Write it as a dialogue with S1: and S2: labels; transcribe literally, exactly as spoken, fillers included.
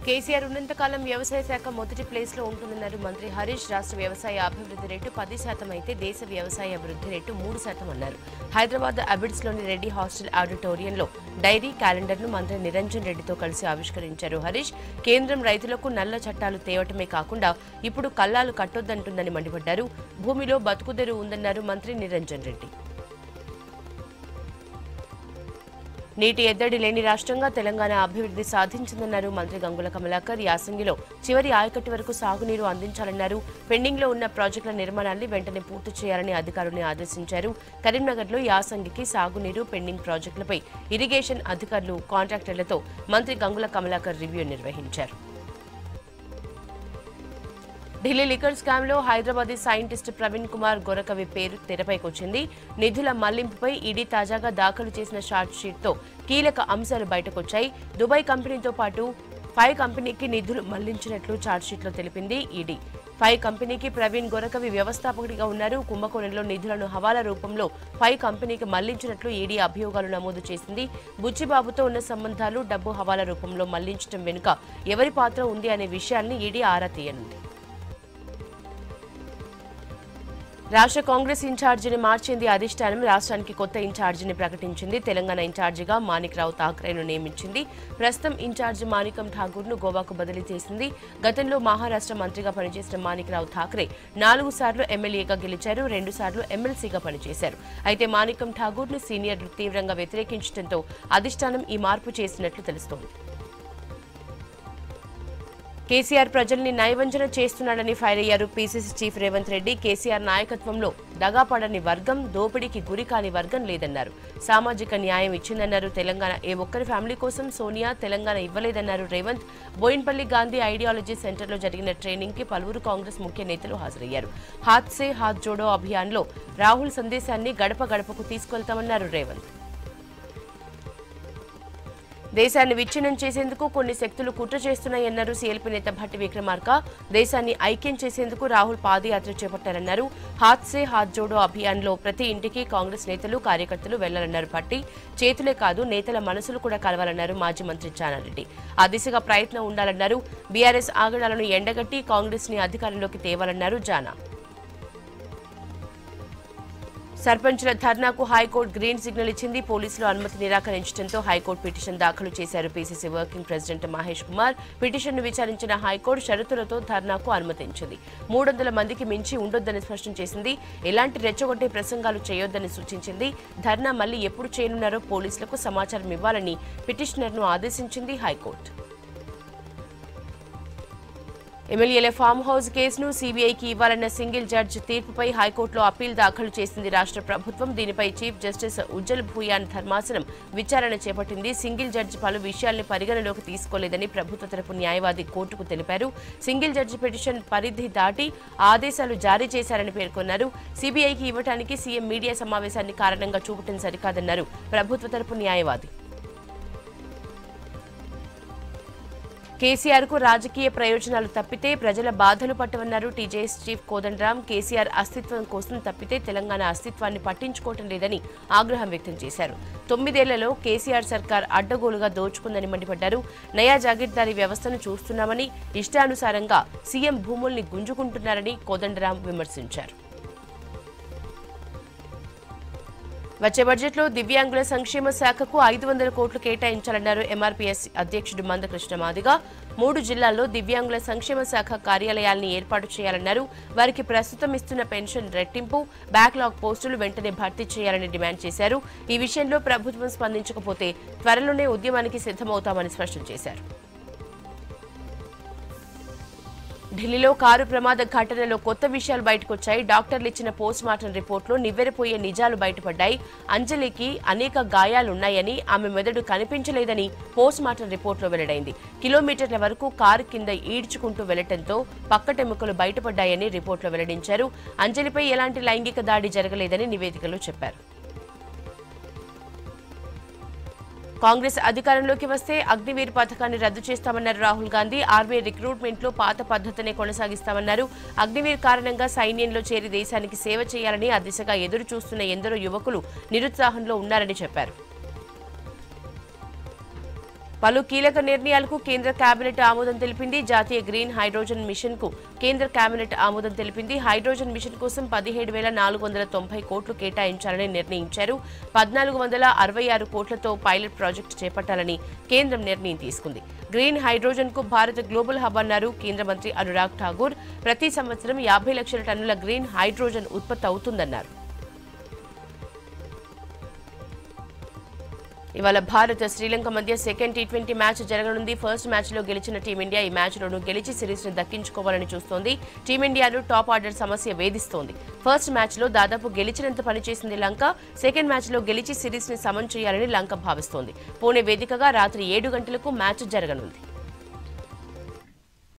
S1: కేసీఆర్ ఉన్నంతకాలం వ్యవసాయ శాఖ మొదటి ప్లేస్ లో ఉంటుందన్నారు మంత్రి హరీష్. రాష్ట్ర వ్యవసాయ అభివృద్ధి రేటు పది శాతం అయితే దేశ వ్యవసాయ అభివృద్ధి రేటు మూడు శాతం అన్నారు. హైదరాబాద్ అబిడ్స్ లోని రెడ్డి హాస్టల్ ఆడిటోరియంలో డైరీ క్యాలెండర్ ను మంత్రి నిరంజన్ రెడ్డితో కలిసి ఆవిష్కరించారు హరీష్. కేంద్రం రైతులకు నల్ల చట్టాలు తేవటమే కాకుండా ఇప్పుడు కల్లాలు కట్టొద్దంటుందని మండిపడ్డారు. భూమిలో బతుకుదెరు ఉందన్నారు మంత్రి నిరంజన్ రెడ్డి. నీటి ఎద్దడి లేని రాష్ట్రంగా తెలంగాణ అభివృద్ధి సాధించిందన్నారు మంత్రి గంగుల కమలాకర్. యాసంగిలో చివరి ఆయకట్టు వరకు సాగునీరు అందించాలన్నారు. పెండింగ్ లో ఉన్న ప్రాజెక్టుల నిర్మాణాన్ని వెంటనే పూర్తి చేయాలని అధికారులను ఆదేశించారు. కరీంనగర్లో యాసంగికి సాగునీరు పెండింగ్ ప్రాజెక్టులపై ఇరిగేషన్ అధికారులు కాంట్రాక్టర్లతో మంత్రి గంగుల కమలాకర్ రివ్యూ నిర్వహించారు. ఢిల్లీ లిక్కర్ స్కామ్ లో హైదరాబాదీ సైంటిస్ట్ ప్రవీణ్ కుమార్ గొరకవి పేరు తెరపైకొచ్చింది. నిధుల మళ్లింపుపై ఈడీ తాజాగా దాఖలు చేసిన షార్ట్ షీట్ తో కీలక అంశాలు బయటకొచ్చాయి. దుబాయ్ కంపెనీతో పాటు ఫైవ్ కంపెనీకి నిధులు మళ్లించినట్లు ఛార్జ్షీట్ లో తెలిపింది ఈడీ. ఫైవ్ కంపెనీకి ప్రవీణ్ గొరకవి వ్యవస్థాపకుడిగా ఉన్నారు. కుంభకోణంలో నిధులను హవాలా రూపంలో ఫైవ్ కంపెనీకి మళ్లించినట్లు ఈడీ అభియోగాలు నమోదు చేసింది. బుచ్చిబాబుతో ఉన్న సంబంధాలు డబ్బు హవాలా రూపంలో మళ్లించడం వెనుక ఎవరి పాత్ర ఉంది అనే విషయాన్ని ఈడీ ఆరా తీయనుంది. రాష్ట్ర కాంగ్రెస్ ఇన్ఛార్జిని మార్చింది అధిష్టానం. రాష్ట్రానికి కొత్త ఇన్ఛార్జిని ప్రకటించింది. తెలంగాణ ఇన్ఛార్జిగా మాణిక్ రావు ఠాక్రేను నియమించింది. ప్రస్తుతం ఇన్ఛార్జి మాణికం ఠాగూర్ ను గోవాకు బదిలీ చేసింది. గతంలో మహారాష్ట్ర మంత్రిగా పనిచేసిన మాణిక్ రావు ఠాక్రే నాలుగు సార్లు ఎమ్మెల్యేగా గెలిచారు. రెండు సార్లు ఎమ్మెల్సీగా పనిచేశారు. అయితే మాణికం ఠాగూర్ ను సీనియర్లు తీవ్రంగా వ్యతిరేకించడంతో అధిష్టానం ఈ మార్పు చేసినట్లు తెలుస్తోంది. కేసీఆర్ ప్రజల్ని నయవంచన చేస్తున్నాడని ఫైర్ అయ్యారు PCC chief Revanth Reddy. KCR నాయకత్వంలో దగాపడని వర్గం, దోపిడీకి గురి కాని వర్గం లేదన్నారు. సామాజిక న్యాయం ఇచ్చిందన్నారు. తెలంగాణ ఏ ఒక్కరి ఫ్యామిలీ కోసం సోనియా తెలంగాణ ఇవ్వలేదన్నారు రేవంత్. బోయిన్పల్లి గాంధీ ఐడియాలజీ సెంటర్లో జరిగిన ట్రైనింగ్ కి పలువురు కాంగ్రెస్ ముఖ్య నేతలు హాజరయ్యారు. హాత్ సే హాత్ జోడో అభియాన్ లో రాహుల్ సందేశాన్ని గడప గడపకు తీసుకెళ్తామన్నారు రేవంత్. దేశాన్ని విచ్ఛిన్నం చేసేందుకు కొన్ని శక్తులు కుట్ర చేస్తున్నాయన్నారు సీఎల్పీ నేత భట్టి విక్రమార్క. దేశాన్ని ఐక్యం చేసేందుకు రాహుల్ పాదయాత్ర చేపట్టారన్నారు. హాత్ సే హాత్ జోడో అభియాన్ లో ప్రతి ఇంటికి కాంగ్రెస్ నేతలు కార్యకర్తలు వెళ్లాలన్నారు భట్టి. చేతులే కాదు నేతల మనసులు కూడా కలవాలన్నారు మాజీ మంత్రి జానారెడ్డి. ఆ దిశగా ప్రయత్నం ఉండాలన్నారు. బీఆర్ఎస్ ఆగడాలను ఎండగట్టి కాంగ్రెస్ ని అధికారంలోకి తేవాలన్నారు జానా. సర్పంచుల ధర్నాకు హైకోర్టు గ్రీన్ సిగ్నల్ ఇచ్చింది. పోలీసులు అనుమతి నిరాకరించడంతో హైకోర్టు పిటిషన్ దాఖలు చేశారు PCC working president Mahesh Kumar. పిటిషన్ను విచారించిన హైకోర్టు షరతులతో ధర్నాకు అనుమతించింది. మూడు వందల మందికి మించి ఉండొద్దని స్పష్టం చేసింది. ఎలాంటి రెచ్చగొట్టే ప్రసంగాలు చేయొద్దని సూచించింది. ధర్నా మళ్లీ ఎప్పుడు చేయనున్నారో పోలీసులకు సమాచారం ఇవ్వాలని పిటిషనర్ను ఆదేశించింది హైకోర్టు. ఎమ్మెల్యేల ఫామ్ హౌస్ కేసును సీబీఐకి ఇవ్వాలన్న సింగిల్ జడ్జి తీర్పుపై హైకోర్టులో అప్పీల్ దాఖలు చేసింది రాష్ట్ర ప్రభుత్వం. దీనిపై చీఫ్ జస్టిస్ ఉజ్జల్ భూయాన్ ధర్మాసనం విచారణ చేపట్టింది. సింగిల్ జడ్జి పలు విషయాల్ని పరిగణలోకి తీసుకోలేదని ప్రభుత్వ తరపు న్యాయవాది కోర్టుకు తెలిపారు. సింగిల్ జడ్జి పిటిషన్ పరిధి దాటి ఆదేశాలు జారీ చేశారని పేర్కొన్నారు. సీబీఐకి ఇవ్వడానికి సీఎం మీడియా సమావేశాన్ని కారణంగా చూపటం సరికాదన్నారు ప్రభుత్వ తరపు న్యాయవాది. కేసీఆర్ కు రాజకీయ ప్రయోజనాలు తప్పితే ప్రజల బాధలు పట్టవన్నారు టీజేఎస్ చీఫ్ కోదండరాం. కేసీఆర్ అస్తిత్వం కోసం తప్పితే తెలంగాణ అస్తిత్వాన్ని పట్టించుకోవటం లేదని ఆగ్రహం వ్యక్తం చేశారు. తొమ్మిదేళ్లలో కేసీఆర్ సర్కార్ అడ్డగోలుగా దోచుకుందని మండిపడ్డారు. నయా జాగీర్దారీ వ్యవస్థను చూస్తున్నామని, ఇష్టానుసారంగా సీఎం భూముల్ని గుంజుకుంటున్నారని కోదండరాం విమర్శించారు. వచ్చే బడ్జెట్లో దివ్యాంగుల సంక్షేమ శాఖకు ఐదు వందల కోట్లు కేటాయించాలన్నారు ఎంఆర్పీఎస్ అధ్యక్షుడు మందకృష్ణ మాదిగ. మూడు జిల్లాల్లో దివ్యాంగుల సంక్షేమ శాఖ కార్యాలయాల్ని ఏర్పాటు చేయాలన్నారు. వారికి ప్రస్తుతం ఇస్తున్న పెన్షన్ రెట్టింపు, బ్యాక్లాగ్ పోస్టులు వెంటనే భర్తీ చేయాలని డిమాండ్ చేశారు. ఈ విషయంలో ప్రభుత్వం స్పందించకపోతే త్వరలోనే ఉద్యమానికి సిద్ధమవుతామని స్పష్టం చేశారు. ఢిల్లీలో కారు ప్రమాద ఘటనలో కొత్త విషయాలు బయటకొచ్చాయి. డాక్టర్లు ఇచ్చిన పోస్ట్ మార్టం రిపోర్టులో నివ్వెరపోయే నిజాలు బయటపడ్డాయి. అంజలికి అనేక గాయాలున్నాయని, ఆమె మెదడు కనిపించలేదని పోస్ట్ మార్టం రిపోర్టులో వెల్లడైంది. కిలోమీటర్ల వరకు కారు కింద ఈడ్చుకుంటూ వెళ్లటంతో పక్కటెముకలు బయటపడ్డాయని రిపోర్టులో వెల్లడించారు. అంజలిపై ఎలాంటి లైంగిక దాడి జరగలేదని నివేదికలో చెప్పారు. కాంగ్రెస్ అధికారంలోకి వస్తే అగ్నివీర్ పథకాన్ని రద్దు చేస్తామన్నారు రాహుల్ గాంధీ. ఆర్మీ రిక్రూట్మెంట్ లో పాత పద్ధతినే కొనసాగిస్తామన్నారు. అగ్నివీర్ కారణంగా సైన్యంలో చేరి దేశానికి సేవ చేయాలని, ఆ దిశగా ఎదురు చూస్తున్న ఎందరో యువకులు నిరుత్సాహంలో ఉన్నారని చెప్పారు. పలు కీలక నిర్ణయాలకు కేంద్ర కేబినెట్ ఆమోదం తెలిపింది. జాతీయ గ్రీన్ హైడ్రోజన్ మిషన్ కు కేంద్ర కేబినెట్ ఆమోదం తెలిపింది. హైడ్రోజన్ మిషన్ కోసం పదిహేడు వేల నాలుగు వందల తొంభై కోట్లు కేటాయించాలని నిర్ణయించారు. పద్నాలుగు వందల అరవై ఆరు కోట్లతో పైలట్ ప్రాజెక్టు చేపట్టాలని కేంద్రం నిర్ణయం తీసుకుంది. గ్రీన్ హైడ్రోజన్ కు భారత్ గ్లోబల్ హబ్ అన్నారు కేంద్ర మంత్రి అనురాగ్ ఠాగూర్. ప్రతి సంవత్సరం యాభై లక్షల టన్నుల గ్రీన్ హైడ్రోజన్ ఉత్పత్తి అవుతుందన్నారు. ఇవాళ భారత్ శ్రీలంక మధ్య సెకండ్ టీ ట్వంటీ మ్యాచ్ జరగనుంది. ఫస్ట్ మ్యాచ్ లో గెలిచిన టీమిండియా ఈ మ్యాచ్ లోనూ గెలిచి సిరీస్ ని దక్కించుకోవాలని చూస్తోంది. టీమిండియాను టాప్ ఆర్డర్ సమస్య వేధిస్తోంది. ఫస్ట్ మ్యాచ్ లో దాదాపు గెలిచినంత పనిచేసింది లంక. సెకండ్ మ్యాచ్ లో గెలిచి సిరీస్ ని సమన్ చేయాలని లంక భావిస్తోంది. పూణె వేదికగా రాత్రి ఏడు గంటలకు మ్యాచ్ జరగనుంది.